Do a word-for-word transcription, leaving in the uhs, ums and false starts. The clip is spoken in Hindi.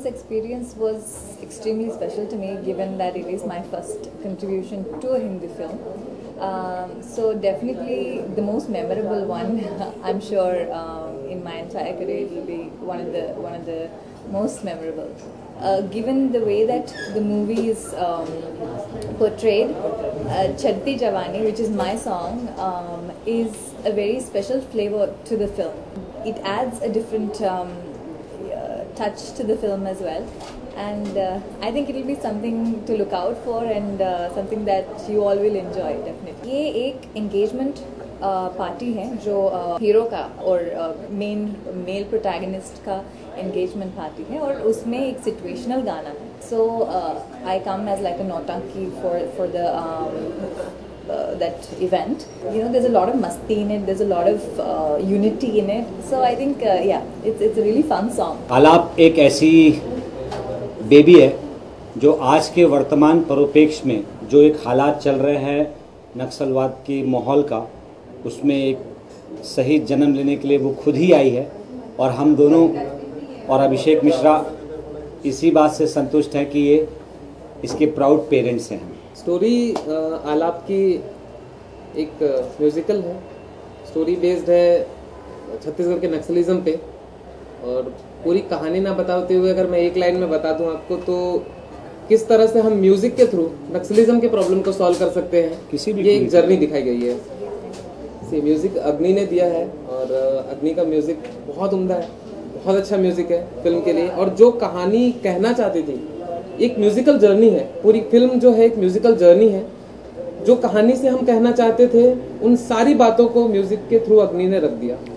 film's experience was extremely special to me, given that it is my first contribution to a Hindi film. Um, so definitely the most memorable one. I'm sure um, in my entire career it will be one of the one of the most memorable. Uh, given the way that the movie is um, portrayed, uh, Chaddi Jawani, which is my song, um, is a very special flavor to the film. It adds a different um, touch to the film as well, and uh, I think it will be something to look out for and uh, something that you all will enjoy definitely. ये एक engagement पार्टी है जो हीरो का और मेन मेल प्रोटैगनिस्ट का engagement पार्टी है और उसमें एक situational गाना है. So uh, I come as like a नौटंकी for for the um, Uh, that event. You know, there's a lot of masti in it, there's a lot of uh, unity in it. So I think, uh, yeah, it's it's a really fun song. आलाप एक ऐसी बेबी है जो आज के वर्तमान परिप्रेक्ष्य में जो एक हालात चल रहे हैं नक्सलवाद की माहौल का, उसमें एक सही जन्म लेने के लिए वो खुद ही आई है और हम दोनों और अभिषेक मिश्रा इसी बात से संतुष्ट हैं कि ये इसके प्राउड पेरेंट्स हैं. स्टोरी आलाप की एक म्यूज़िकल है. स्टोरी बेस्ड है छत्तीसगढ़ के नक्सलिज्म पे, और पूरी कहानी ना बताते हुए अगर मैं एक लाइन में बता दूं आपको, तो किस तरह से हम म्यूज़िक के थ्रू नक्सलिज्म के प्रॉब्लम को सॉल्व कर सकते हैं, किसी भी ये एक जर्नी दिखाई गई है. से म्यूज़िक अग्नि ने दिया है और अग्नि का म्यूज़िक बहुत उम्दा है, बहुत अच्छा म्यूज़िक है फिल्म के लिए. और जो कहानी कहना चाहती थी, एक म्यूजिकल जर्नी है. पूरी फिल्म जो है एक म्यूजिकल जर्नी है. जो कहानी से हम कहना चाहते थे उन सारी बातों को म्यूजिक के थ्रू अग्नि ने रख दिया.